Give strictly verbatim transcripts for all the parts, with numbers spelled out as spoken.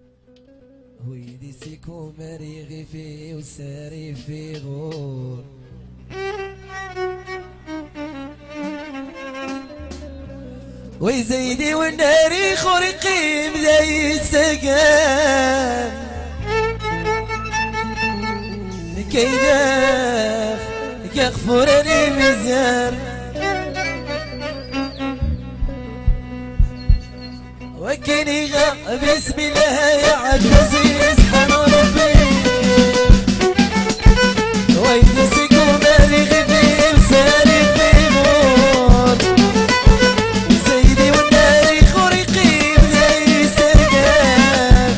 ويدي سيكو مريغي في وساري في غور ويزيدي والناري خرقي ملاي السقان كيداخ كيغفرني مزيان وكني بسم الله يا عزيز سبحان ربي ويدي سيكو مريغي في وساري في غور سيدي والناري خرقي بلاي سرقان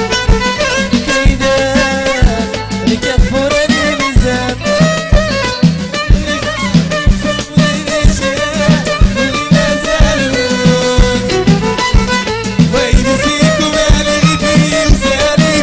كيداخ كيغفرني مزيان ويدي سيكو مريغي في وساري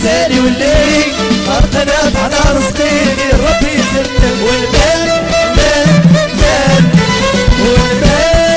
سالي والليل القناة على رزقي ربي يخلف والمال مال مال والمال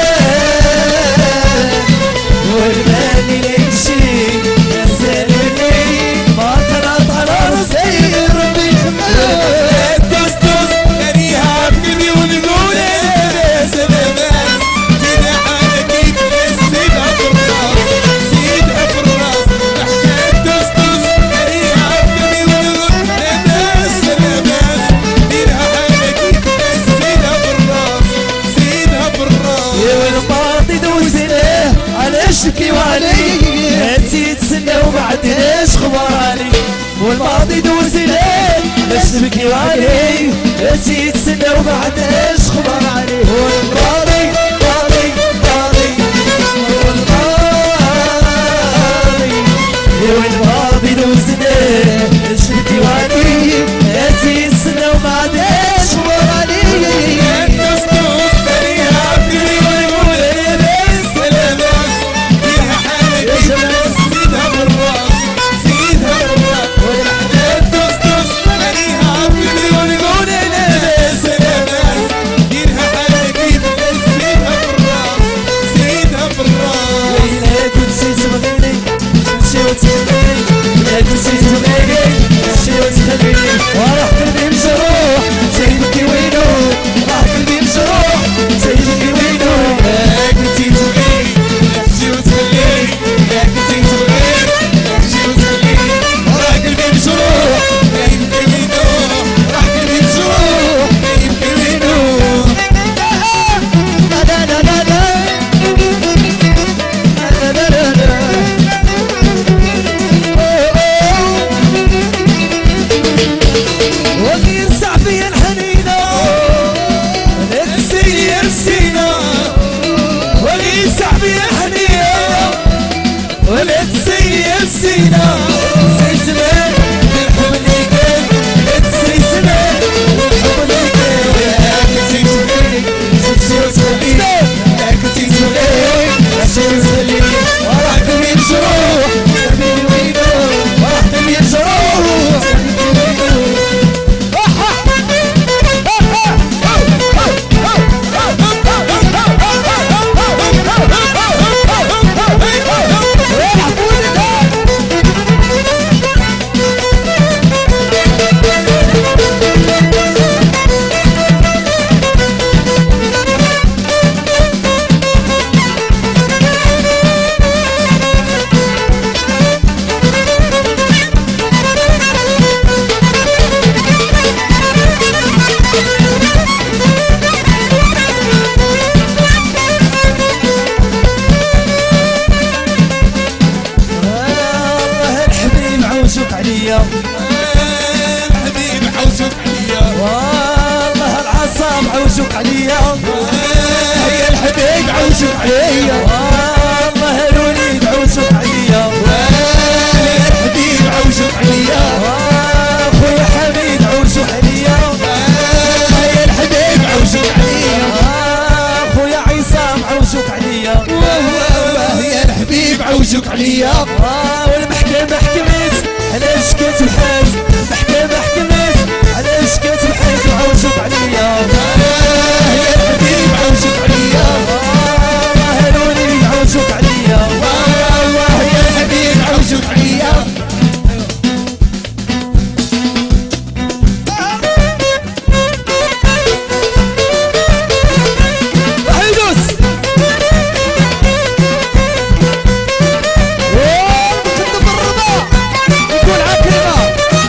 والمال اللي يمشي يا سالي والليل القناة على رزقي ربي يخلف دوس دوس نريها بكلمي ونقول يا سلامات دينا حالة كيف سيدها في الراس سيدها في الراس حكاية دوس دوس نريها بكلمي ونقول يا سلامات دينا حالة كيف سيدها في الراس سيدها في الراس يا والماضي دوسناه علاش تبكي وعلي انتي تسنى وما عندناش خبر علي والماضي دوسناه علاش تبكي وعلي انتي تسنى وما عندناش خبر علي والماضي ماضي ماضي والماضي يا والماضي دوسناه علاش تبكي وعلي انتي تسنى وما عندناش خبر علي دوس دوس نريها بكلمي ونقول يا سلامات دينا حالة كيف سيدها في الراس سيدها في الراس دوس دوس نريها بكلمي ونقول يا سلامات دينا حالة كيف سيدها في الراس سيدها في الراس وإذا كنت تبغيني تمشي وتخليني إذا كنت تبغيني تمشي وتخليني وراح قلبي مجروح سيبكي وينو راح قلبي مجروح سيبكي وينو يا كنتي تبغيني تمشي وتخليني يا كنتي تبغيني تمشي وتخليني راح قلبي مجروح ما يبكي وينو راح قلبي مجروح ما يبكي وينو لا لا لا لا لا لا لا لا لا واللي ينسع فيا الحنينة نفسي يرسينا واللي ينسع فيا الحنينة ولا تسيب سينا تسي زمان بالحب اللي كان تسي زمان بالحب اللي كان يا كنتي تبغيني تمشي وتخليني يا كنتي تبغيني تمشي وتخليني وراح قلبي مجروح سبيلي وينو وراح قلبي مجروح سبيلي وينو عوشك عليا الحبيب عوشك عليا والله العصام عوشك عليا يا الحبيب عوشك عليا والله الوليد عوشك عليا يا الحبيب عوشك عليا خويا حميد عوشك عليا يا الحبيب عوشك عليا خويا عصام عوشك عليا يا الحبيب عوشك عليا والمحكمة حكمت على شكيت الحاج المحكمة حكمت على شكيت الحاج وعوشك عليا يا الحبيب عوشك عليا والله الوليد عوشك عليا والله يا الحبيب عوشك عليا وحيدوس وكتب الرضا يقول عكرمة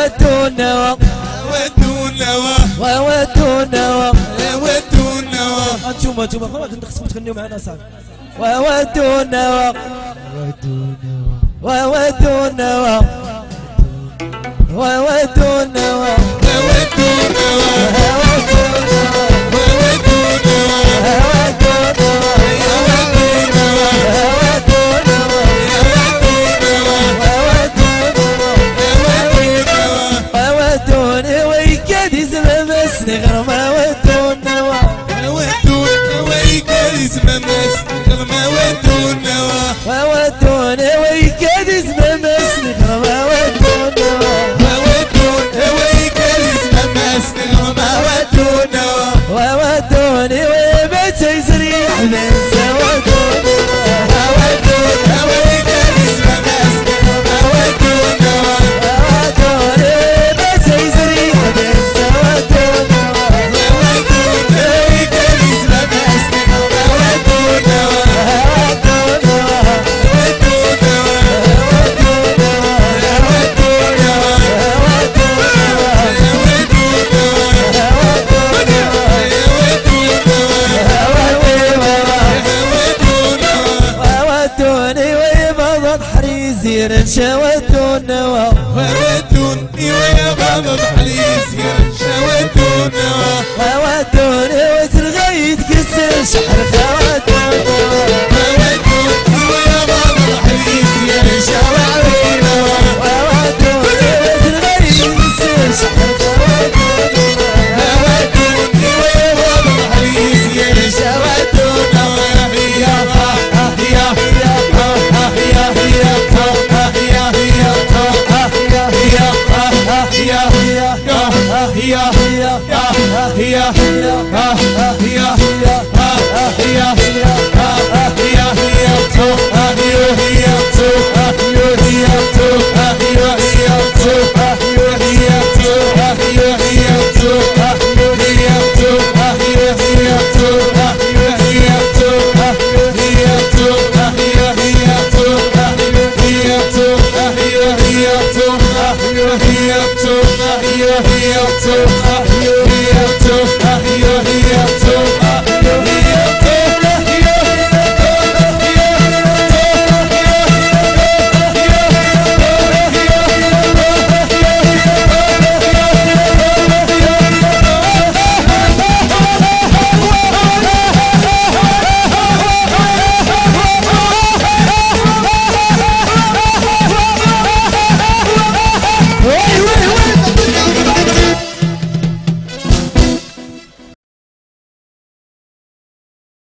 ودونا ودونا ودونا ودونا انتوما انتوما خلاص خصكم تغنيو معنا صافي ودونا ودونا ودونا غير ما ودونا ودونا ويكاد اسمه مسني غير ما ودونا ودونا ويكاد اسمه مسني غير ما ودونا ودونا ويكاد اسمه مسني غير ما ودونا ودوني ويبات يسريح بنسى ودونا ودونا ويكاد اسمه مسني غير ما ودونا ودوني ويبات يسريح بنسى ودونا شودونا ودوني ويا بابا بحليس شودونا ودوني وترغيت كسر شحر خودونا ودوني ويا بابا بحليس شودونا ودوني وترغيت كسر شحر خودونا ودوني ويا بابا بحليس شودونا يا يا Here, here, here, here, here, here, here, here, here,